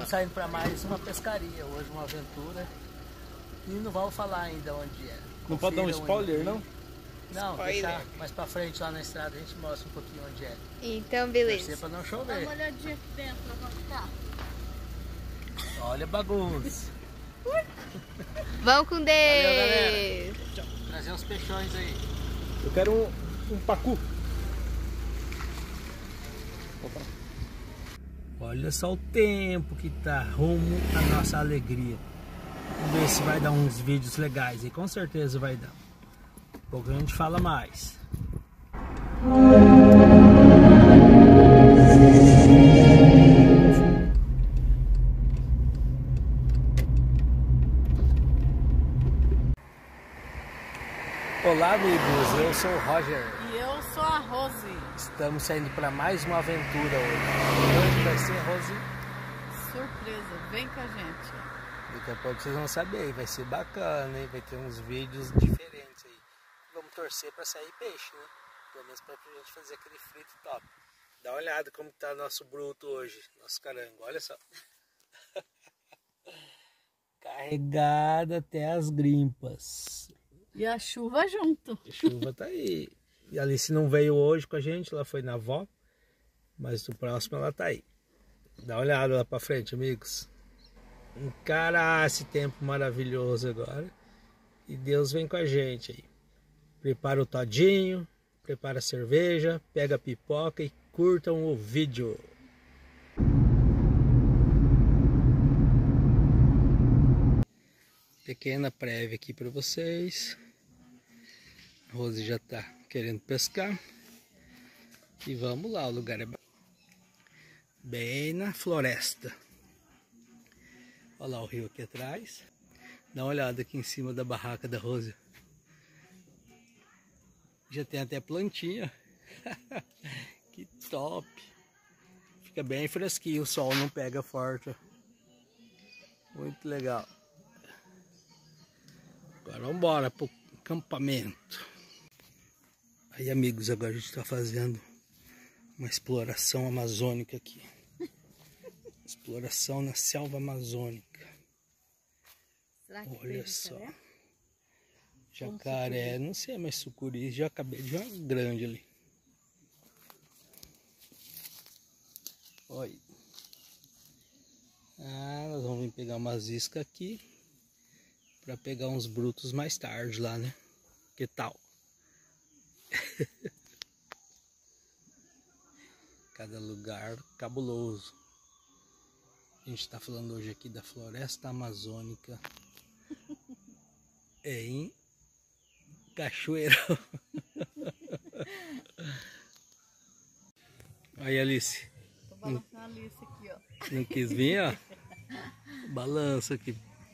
Estamos saindo para mais uma pescaria hoje, uma aventura. E não vamos falar ainda onde é. Não pode dar um spoiler, não? Não, deixar mais pra frente lá na estrada a gente mostra um pouquinho onde é. Então, beleza. Torcer pra não chover. Dá uma olhadinha aqui dentro, onde tá. Olha a bagunça. Vamos com Deus. Valeu, galera. Trazer uns peixões aí. Eu quero um pacu. Opa. Olha só o tempo que tá rumo à nossa alegria. Vamos ver se vai dar uns vídeos legais e com certeza vai dar. Daqui a pouco a gente fala mais. Olá amigos, eu sou o Roger. E eu sou a Rose. Estamos saindo para mais uma aventura hoje. Hoje vai ser, Rose? Surpresa, vem com a gente. Daqui a pouco vocês vão saber, vai ser bacana, hein? Vai ter uns vídeos diferentes aí. Vamos torcer para sair peixe, né? Pelo menos para a gente fazer aquele frito top. Dá uma olhada como tá nosso bruto hoje, nosso carango, olha só. Carregado até as grimpas. E a chuva junto. A chuva tá aí. E a Alice não veio hoje com a gente, ela foi na avó. Mas no próximo ela tá aí. Dá uma olhada lá pra frente, amigos. Encarar esse tempo maravilhoso agora. E Deus vem com a gente aí. Prepara o todinho, prepara a cerveja, pega a pipoca e curtam o vídeo. Pequena prévia aqui para vocês. A Rose já tá querendo pescar. E vamos lá, o lugar é bem na floresta. Olha lá o rio aqui atrás. Dá uma olhada aqui em cima da barraca da Rose. Já tem até plantinha. Que top. Fica bem fresquinho, o sol não pega forte. Muito legal. Agora vamos embora pro acampamento. Aí amigos, agora a gente está fazendo uma exploração amazônica aqui. Exploração na selva amazônica. Será que olha tem só. jacaré? Jacaré, não sei, mas sucuri. Já acabei de ver uma grande ali. Olha. Ah, nós vamos vir pegar umas iscas aqui. Para pegar uns brutos mais tarde lá, né? Que tal? Cada lugar cabuloso. A gente está falando hoje aqui da floresta amazônica em Cachoeirão. Aí, Alice. Tô balançando a Alice aqui, ó. Não quis vir, ó? Balança aqui.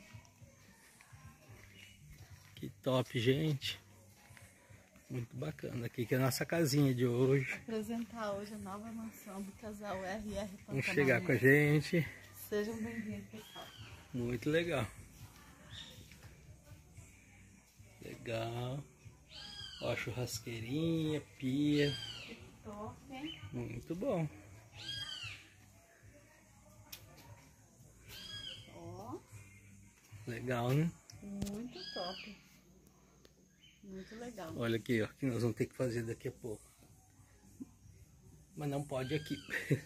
Que top, gente. Muito bacana. Aqui que é a nossa casinha de hoje. Vou apresentar hoje a nova mansão do casal RR Pantanal. Vamos chegar com a gente. Sejam bem-vindos, pessoal. Muito legal. Legal. Ó, a churrasqueirinha, pia. Que top, hein? Muito bom. Ó, Legal, né? muito top. Muito legal. Olha aqui, ó, que nós vamos ter que fazer daqui a pouco. Mas não pode aqui.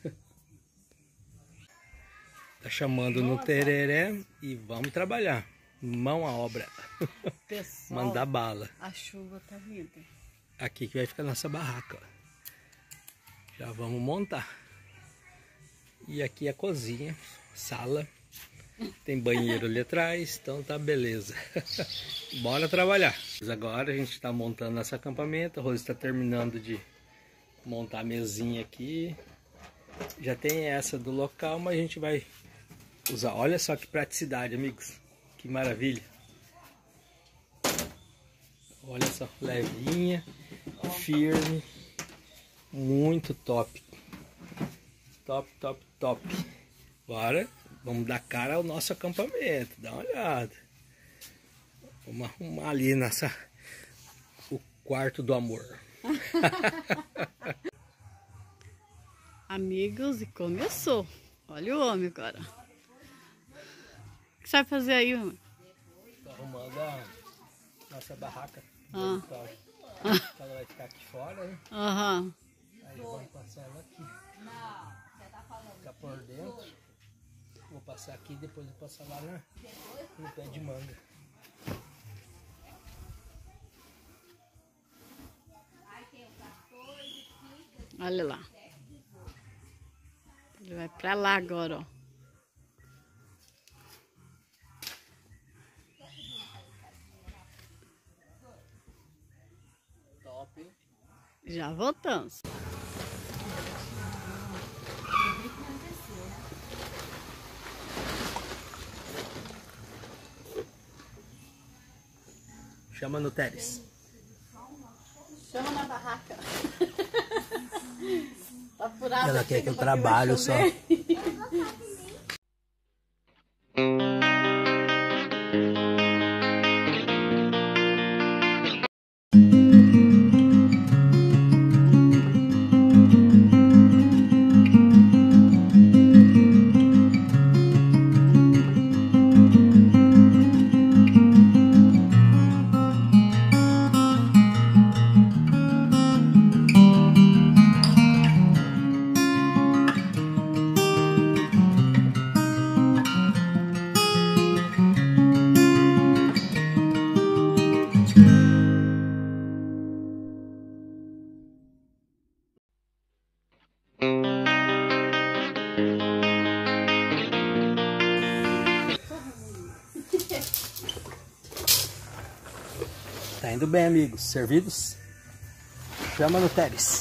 Tá chamando no tereré e vamos trabalhar. Mão à obra. Pessoal, Mandar bala. a chuva tá vindo. Aqui que vai ficar nossa barraca, ó. Já vamos montar. E aqui a cozinha, sala. Tem banheiro ali atrás, então tá beleza. Bora trabalhar. Agora a gente está montando nosso acampamento. A Rose está terminando de montar a mesinha aqui. Já tem essa do local, mas a gente vai usar. Olha só que praticidade, amigos. Que maravilha. Olha só, levinha, firme. Muito top. Top, top, top. Bora. Vamos dar cara ao nosso acampamento, dá uma olhada. Vamos arrumar ali o quarto do amor. Amigos, e começou. Olha o homem agora. que você vai fazer aí, mano? Tô arrumando a nossa barraca. Ah. Ela vai ficar aqui fora, né? Aham. Aí vamos passar ela aqui. Ficar por dentro. Vou passar aqui e depois vou passar lá no pé de manga. Olha lá. Ele vai pra lá agora, ó. Top, hein? Já voltamos. Chama no Teres. Chama na barraca. Tá furado. Ela quer que eu trabalhe só. Tá indo bem, amigos. Servidos? Chama no Teres.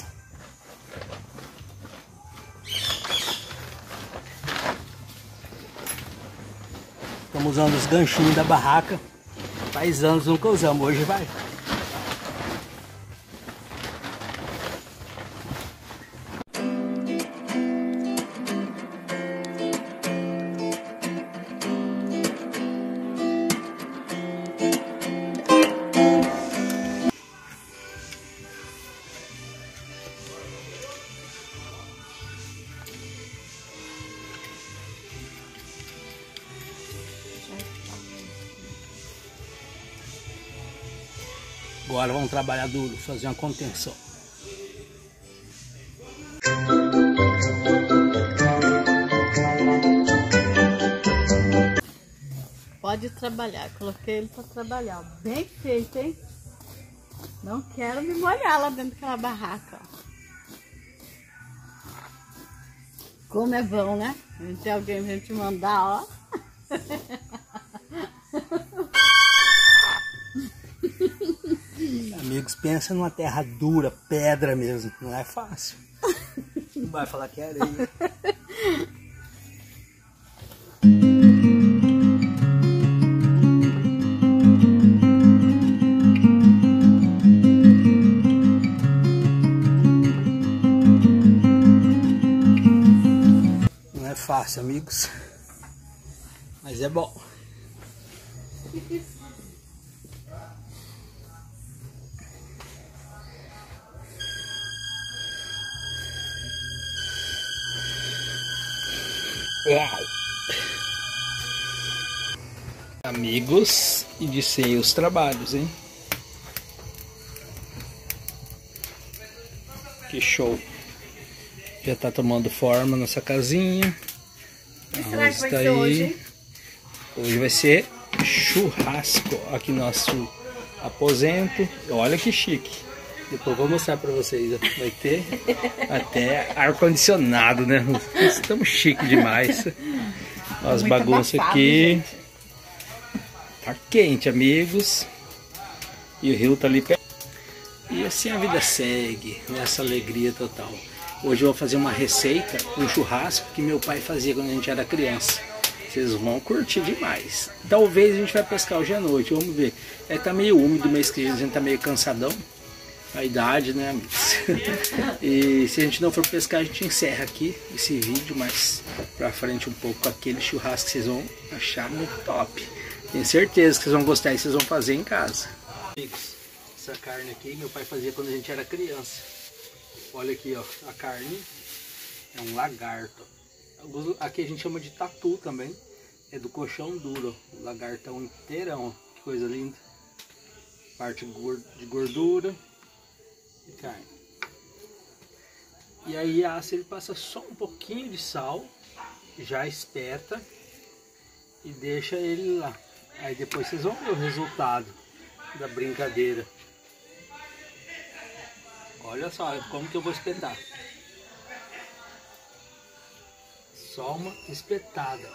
Estamos usando os ganchinhos da barraca. Faz anos nunca usamos, hoje vai. Agora vamos trabalhar duro, fazer uma contenção. Pode trabalhar, coloquei ele pra trabalhar. Bem feito, hein? Não quero me molhar lá dentro daquela barraca. Ó. Como é bom, né? A gente tem alguém pra gente mandar, ó. Amigos, pensa numa terra dura, pedra mesmo. Não é fácil. Não vai falar que é areia. Não é fácil, amigos. Mas é bom. Uau. Amigos, iniciei os trabalhos, hein? Que show! Já tá tomando forma nossa casinha. O que será que vai ser hoje, hein? Hoje vai ser churrasco aqui no nosso aposento. Olha que chique! Depois eu vou mostrar pra vocês. Vai ter até ar-condicionado, né? Estamos chique demais. Olha as bagunças aqui. Gente. Tá quente, amigos. E o rio tá ali perto. E assim a vida segue, nessa alegria total. Hoje eu vou fazer uma receita, um churrasco que meu pai fazia quando a gente era criança. Vocês vão curtir demais. Talvez a gente vai pescar hoje à noite, vamos ver. Tá meio úmido, mês que a gente tá meio cansadão. A idade, né, amigos? E se a gente não for pescar, a gente encerra aqui esse vídeo, mas pra frente um pouco com aquele churrasco que vocês vão achar muito top. Tenho certeza que vocês vão gostar e vocês vão fazer em casa. Amigos, essa carne aqui meu pai fazia quando a gente era criança. Olha aqui, ó, a carne é um lagarto. Aqui a gente chama de tatu também. é do colchão duro, o lagartão inteirão, que coisa linda. Parte de gordura e carne. E aí assa ele passa só um pouquinho de sal, já espeta e deixa ele lá. Aí depois vocês vão ver o resultado da brincadeira. Olha só como que eu vou espetar. Só uma espetada.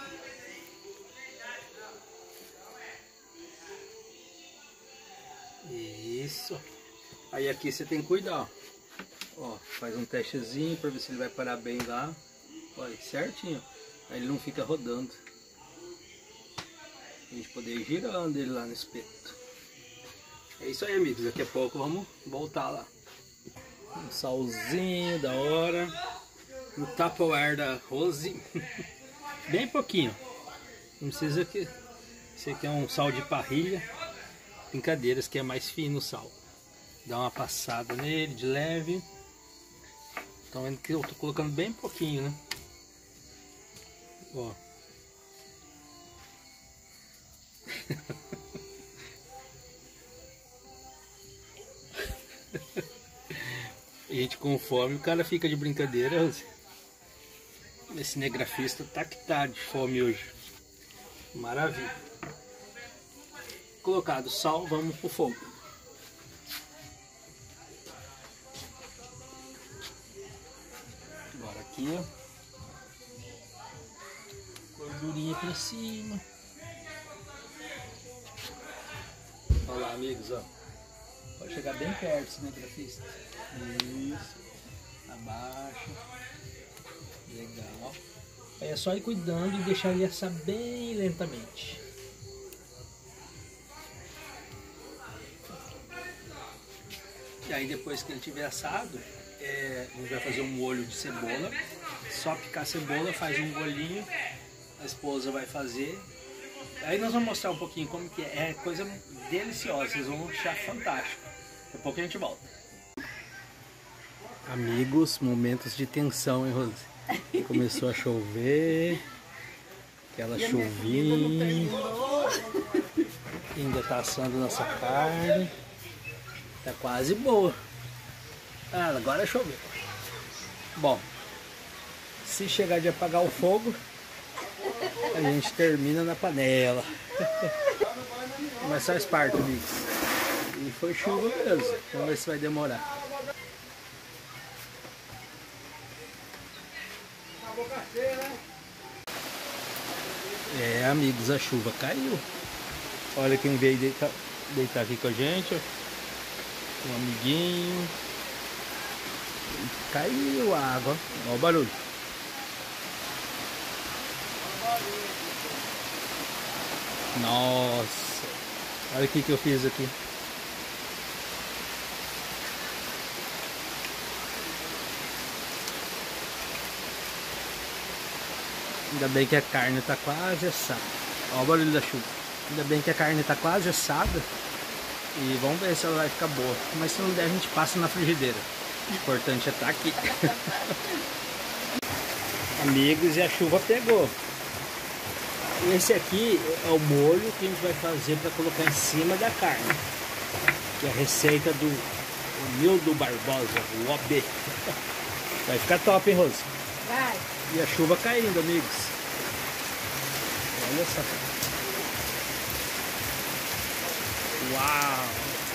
Isso. Aí aqui você tem que cuidar. Ó, faz um testezinho para ver se ele vai parar bem lá. Olha, certinho. Aí ele não fica rodando. A gente poder ir girando ele lá no espeto. É isso aí, amigos. Daqui a pouco vamos voltar lá. Um salzinho da hora. No Tupperware da Rose. Bem pouquinho. Não precisa que... Esse aqui é um sal de parrilha. Brincadeiras que é mais fino o sal. Dá uma passada nele de leve. Estão vendo que eu tô colocando bem pouquinho, né? Ó. Gente, com fome o cara fica de brincadeira. Esse cinegrafista tá que tá de fome hoje. Maravilha. Colocado sal, vamos pro fogo. Agora aqui, ó. Gordurinha pra cima. Olha lá, amigos, ó. Pode chegar bem perto, cinegrafista. Isso. Abaixa. Legal. Aí é só ir cuidando e deixar ele assar bem lentamente. E aí depois que ele tiver assado, a gente vai fazer um molho de cebola. Só picar a cebola, faz um molhinho. A esposa vai fazer. Aí nós vamos mostrar um pouquinho como que é. É coisa deliciosa, vocês vão achar fantástico. Daqui a pouco a gente volta. Amigos, momentos de tensão, hein, Rose? Começou a chover. Aquela chuvinha. Ainda tá assando nossa carne. Tá quase boa. Ah, agora choveu. Bom, se chegar de apagar o fogo, a gente termina na panela. Mas faz parte, amigos. E foi chuva mesmo. Vamos ver se vai demorar. É, amigos, a chuva caiu. Olha quem veio deitar aqui com a gente. Um amiguinho. E caiu a água. Olha o barulho. Nossa. Olha o que eu fiz aqui. Ainda bem que a carne está quase assada. Olha o barulho da chuva. Ainda bem que a carne está quase assada. E vamos ver se ela vai ficar boa. Mas se não der, a gente passa na frigideira. O importante é estar aqui. Amigos, e a chuva pegou. Esse aqui é o molho que a gente vai fazer para colocar em cima da carne. Que é a receita do Nildo Barbosa, o OB. Vai ficar top, hein, Rose? Vai. E a chuva caindo, amigos. Olha só. Uau!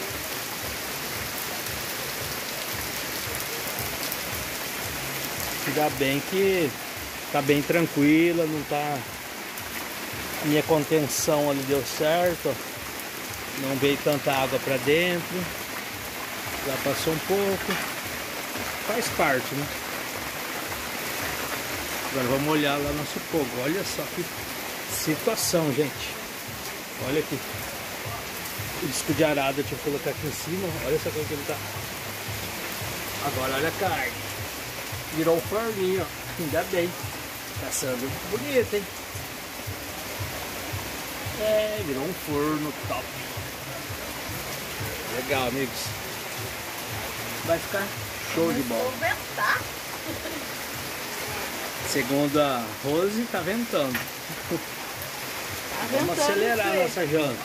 Ainda bem que tá bem tranquila, não tá... A minha contenção ali deu certo, não veio tanta água para dentro, já passou um pouco, faz parte, né? Agora vamos olhar lá nosso fogo, olha só que situação, gente. Olha aqui, o disco de arado eu tive que colocar aqui em cima, olha só como que ele tá. Agora olha a carne, virou um forninho, ó. Ainda bem, tá sendo bonito, hein? É, virou um forno top. Legal, amigos. Vai ficar show de bola. Segundo a Rose, tá ventando. Vamos acelerar a nossa janta.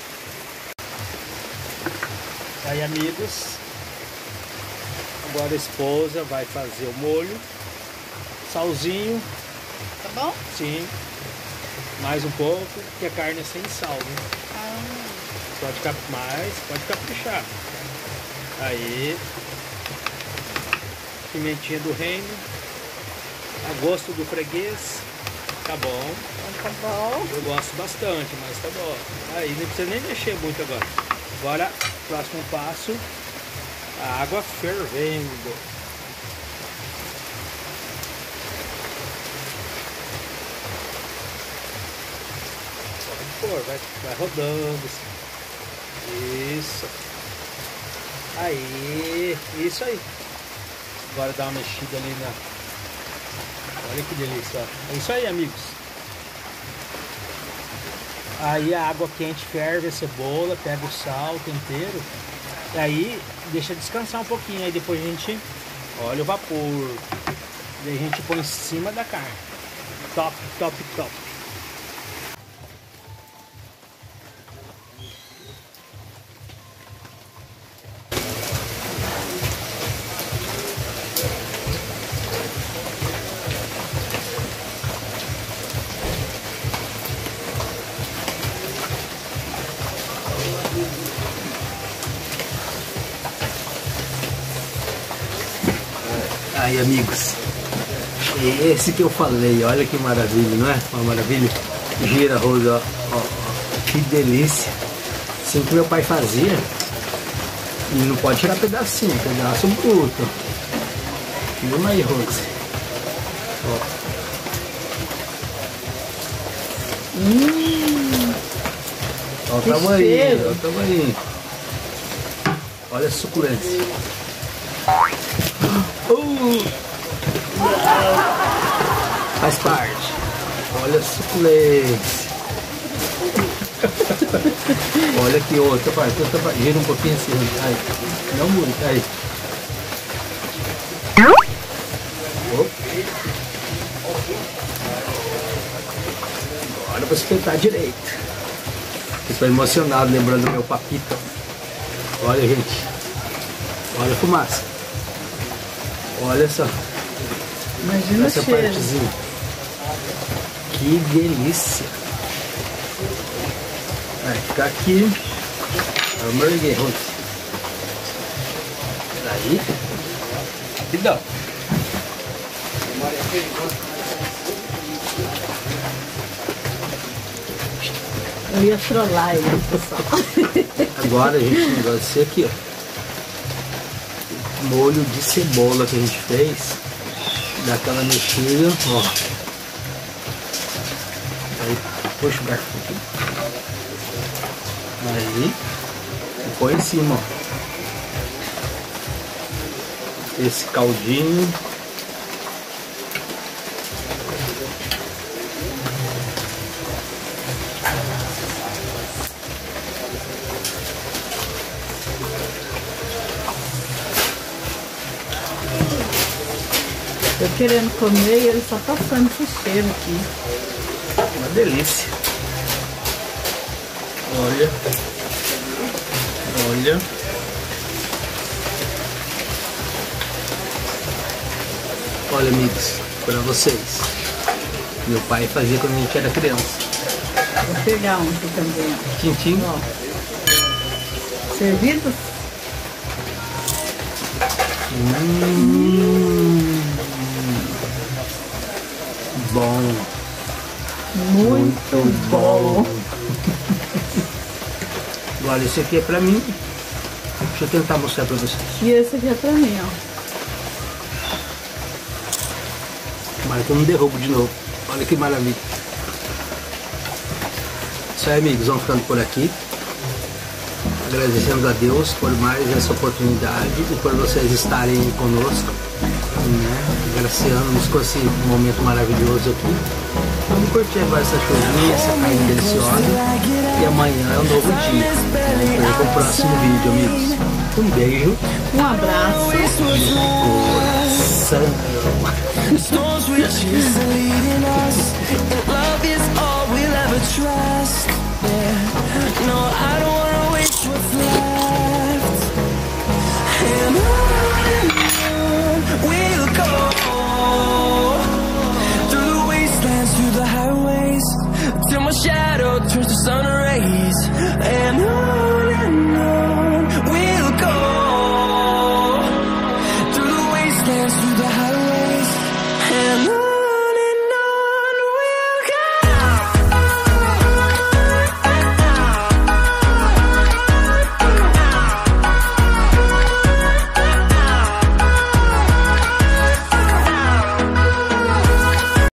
Aí, amigos, agora a esposa vai fazer o molho. Salzinho. Tá bom? Sim. Mais um pouco, porque a carne é sem sal, né? Pode caprichar. Aí, pimentinha do reino, a gosto do freguês, tá bom. Tá bom. Eu gosto bastante, mas tá bom. Aí não precisa nem mexer muito agora. Agora, próximo passo, a água fervendo. Pode pôr, vai rodando. Isso. Aí, isso aí. Agora dá uma mexida ali na... Olha que delícia, ó. É isso aí, amigos. Aí a água quente ferve a cebola, pega o sal, o tempero. E aí deixa descansar um pouquinho. Aí depois a gente... Olha o vapor. E aí a gente põe em cima da carne. Top, top, top. Aí, amigos, esse que eu falei, olha que maravilha, não é? Uma maravilha. Gira, Rosa, ó, que delícia. Assim que meu pai fazia. E não pode tirar pedacinho, pedaço bruto. Filma aí, Rosa. Ó o tamanho, ó o tamanho. Olha a suculência. Faz parte. Olha a suculência. Olha aqui outra parte. Gira um pouquinho assim. Aí. Não muito. Aí. Agora vou espetar direito. Estou emocionado lembrando do meu papito. Olha, gente. Olha a fumaça. Olha só. Imagina essa o cheiro. Partezinha. Que delícia. Vai ficar aqui. Vamos erguer, Ruth. Daí. Rapidão. Eu ia trollar ele, pessoal. Agora a gente negócio ser aqui, ó. Molho de cebola que a gente fez. Dá aquela mexida, ó. Aí puxa o garfo aqui. Aí e põe em cima, ó. Esse caldinho. Eu querendo comer e ele só passando esse cheiro aqui. Uma delícia. Olha. Olha. Olha, amigos, para vocês. Meu pai fazia quando a gente era criança. Vou pegar um aqui também. Tintim. Ó. Servido? Bom. Muito bom. Agora esse aqui é pra mim. Deixa eu tentar mostrar pra vocês. E esse aqui é pra mim, ó. Mas que eu não derrubo de novo. Olha que maravilha. Isso aí, amigos, vamos ficando por aqui. Agradecemos a Deus por mais essa oportunidade e por vocês estarem conosco, né? Agraciando-nos com esse momento maravilhoso aqui. Vamos curtir agora essa chuvinha, essa carne deliciosa. E amanhã é um novo dia. Vamos para o próximo vídeo, amigos. Um beijo. Um abraço. Coração. never trust. Yeah, no, I don't wanna